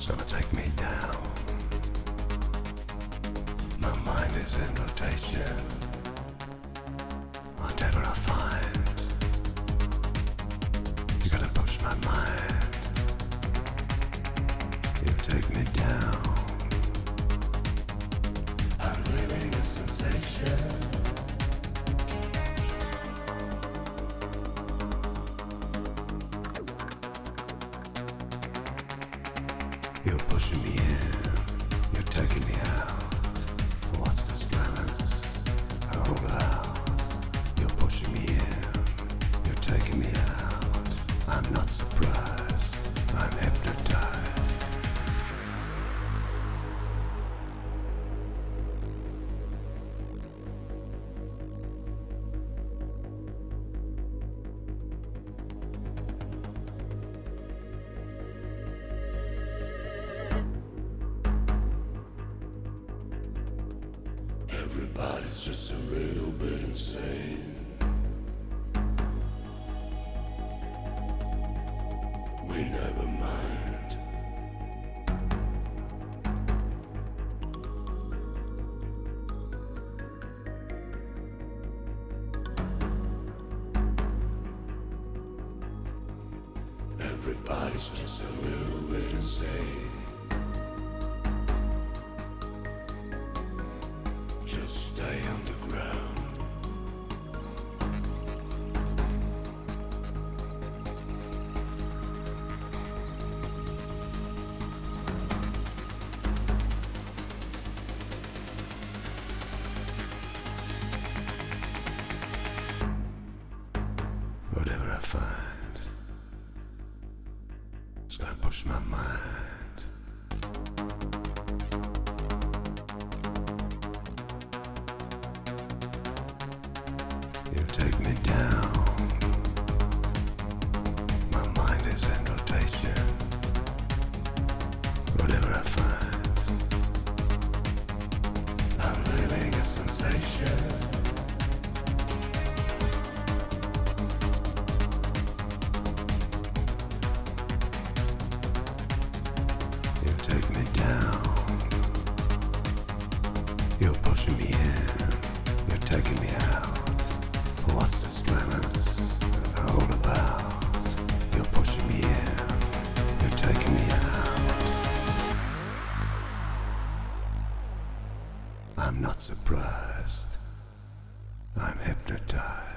gonna take me down. My mind is in rotation. Whatever I find, you're gonna push my mind. You take me down. I'm living a sensation. You're pushing me in, you're taking me out. What's this balance all about? You're pushing me in, you're taking me out. I'm not surprised, I'm hypnotized. Everybody's just a little bit insane. We never mind. Everybody's just a little bit insane. Just stay on the ground. Whatever I find, it's gonna push my mind. You take me down. My mind is in rotation. Whatever I find, I'm living a sensation. You take me down. You're pushing me in. You're taking me out. What's this planet's all about? You're pushing me in. You're taking me out. I'm not surprised. I'm hypnotized.